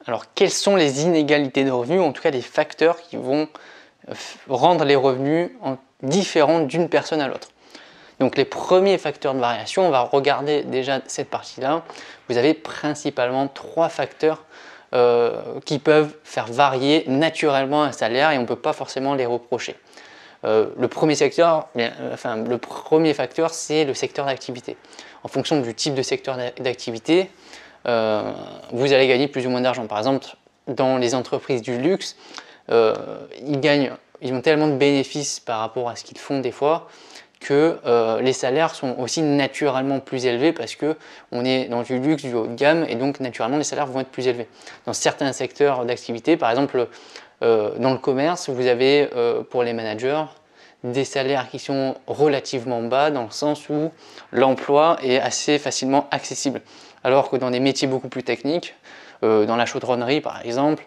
Alors, quelles sont les inégalités de revenus, en tout cas les facteurs qui vont rendre les revenus différents d'une personne à l'autre? Donc, les premiers facteurs de variation, on va regarder déjà cette partie-là. Vous avez principalement 3 facteurs qui peuvent faire varier naturellement un salaire et on ne peut pas forcément les reprocher. Le premier facteur, c'est le secteur d'activité. En fonction du type de secteur d'activité, vous allez gagner plus ou moins d'argent. Par exemple, dans les entreprises du luxe, ils ont tellement de bénéfices par rapport à ce qu'ils font des fois que les salaires sont aussi naturellement plus élevés parce qu'on est dans du luxe, du haut de gamme et donc naturellement les salaires vont être plus élevés. Dans certains secteurs d'activité, par exemple dans le commerce, vous avez pour les managers des salaires qui sont relativement bas dans le sens où l'emploi est assez facilement accessible. Alors que dans des métiers beaucoup plus techniques, dans la chaudronnerie par exemple,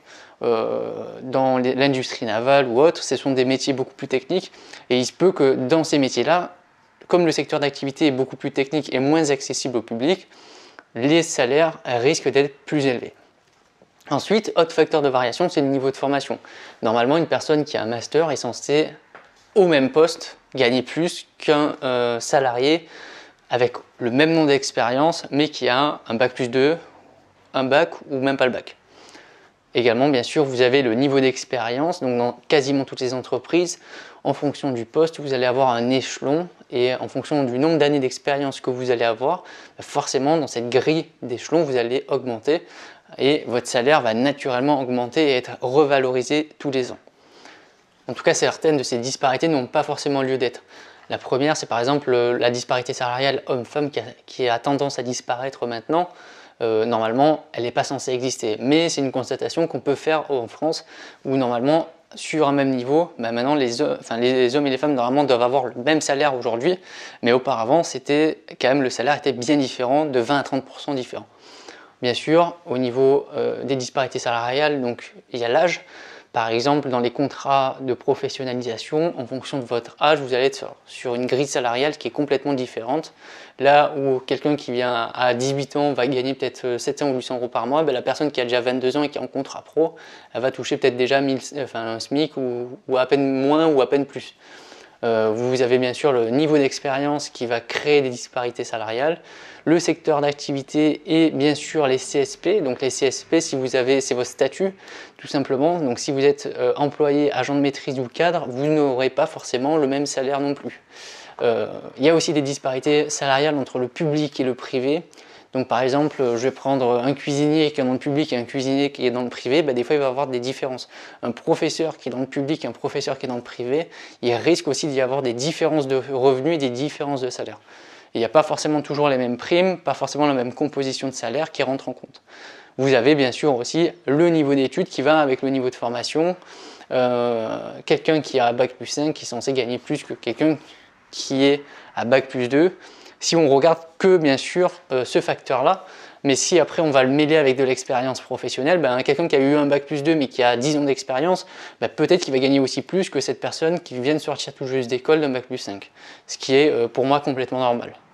dans l'industrie navale ou autre, ce sont des métiers beaucoup plus techniques et il se peut que dans ces métiers-là, comme le secteur d'activité est beaucoup plus technique et moins accessible au public, les salaires risquent d'être plus élevés. Ensuite, autre facteur de variation, c'est le niveau de formation. Normalement, une personne qui a un master est censée, au même poste, gagner plus qu'un salarié avec le même nombre d'expérience, mais qui a un bac plus 2, un bac ou même pas le bac. Également, bien sûr, vous avez le niveau d'expérience. Donc, dans quasiment toutes les entreprises, en fonction du poste, vous allez avoir un échelon et en fonction du nombre d'années d'expérience que vous allez avoir, forcément, dans cette grille d'échelons, vous allez augmenter et votre salaire va naturellement augmenter et être revalorisé tous les ans. En tout cas, certaines de ces disparités n'ont pas forcément lieu d'être. La première, c'est par exemple la disparité salariale homme-femme qui a tendance à disparaître maintenant. Normalement, elle n'est pas censée exister. Mais c'est une constatation qu'on peut faire en France où normalement, sur un même niveau, maintenant les hommes et les femmes normalement doivent avoir le même salaire aujourd'hui. Mais auparavant, c'était quand même le salaire était bien différent, de 20 à 30% différent. Bien sûr, au niveau des disparités salariales, donc il y a l'âge. Par exemple, dans les contrats de professionnalisation, en fonction de votre âge, vous allez être sur une grille salariale qui est complètement différente. Là où quelqu'un qui vient à 18 ans va gagner peut-être 700 ou 800 euros par mois, la personne qui a déjà 22 ans et qui est en contrat pro, elle va toucher peut-être déjà un SMIC ou à peine moins ou à peine plus. Vous avez bien sûr le niveau d'expérience qui va créer des disparités salariales, le secteur d'activité et bien sûr les CSP. Donc les CSP, si vous avez, c'est votre statut tout simplement. Donc si vous êtes employé, agent de maîtrise ou cadre, vous n'aurez pas forcément le même salaire non plus. Il y a aussi des disparités salariales entre le public et le privé. Donc par exemple, je vais prendre un cuisinier qui est dans le public et un cuisinier qui est dans le privé, des fois il va y avoir des différences. Un professeur qui est dans le public et un professeur qui est dans le privé, il risque aussi d'y avoir des différences de revenus et des différences de salaire. Il n'y a pas forcément toujours les mêmes primes, pas forcément la même composition de salaire qui rentre en compte. Vous avez bien sûr aussi le niveau d'études qui va avec le niveau de formation. Quelqu'un qui a un bac plus 5 qui est censé gagner plus que quelqu'un qui est à bac plus 2. Si on regarde que bien sûr ce facteur-là, mais si après on va le mêler avec de l'expérience professionnelle, quelqu'un qui a eu un bac plus 2 mais qui a 10 ans d'expérience, peut-être qu'il va gagner aussi plus que cette personne qui vient de sortir tout juste d'école d'un bac plus 5. Ce qui est pour moi complètement normal.